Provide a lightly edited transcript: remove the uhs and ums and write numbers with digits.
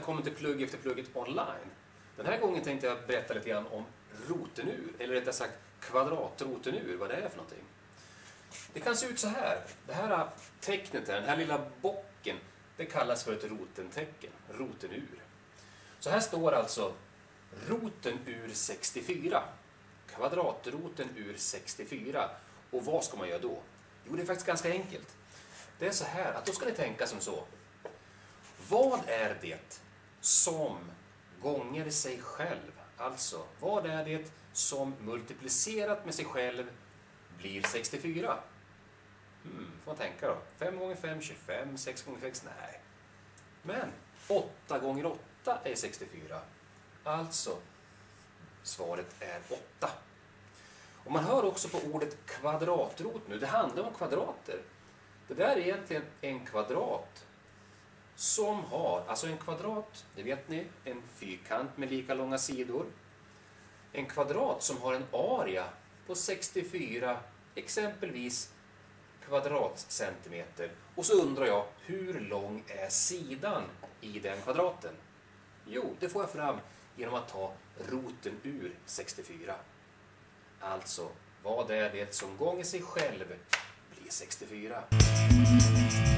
välkommen till Plugg efter plugget online. Den här gången tänkte jag berätta lite grann om rotenur, eller rättare sagt kvadratrotenur, vad det är för någonting. Det kan se ut så här. Det här tecknet, den här lilla bocken, det kallas för ett rotentecken, rotenur. Så här står alltså roten ur 64, kvadratroten ur 64. Och vad ska man göra då? Jo, det är faktiskt ganska enkelt. Det är så här att då ska ni tänka som så. Vad är det som gånger sig själv? Alltså, vad är det som multiplicerat med sig själv blir 64? Får man tänka då. 5 gånger 5, 25, 6 gånger 6, nej. Men 8 gånger 8 är 64. Alltså, svaret är 8. Och man hör också på ordet kvadratrot nu. Det handlar om kvadrater. Det där är egentligen en kvadrat som har, alltså en kvadrat, det vet ni, en fyrkant med lika långa sidor. En kvadrat som har en area på 64, exempelvis kvadratcentimeter. Och så undrar jag, hur lång är sidan i den kvadraten? Jo, det får jag fram genom att ta roten ur 64. Alltså, vad är det som gånger sig själv blir 64?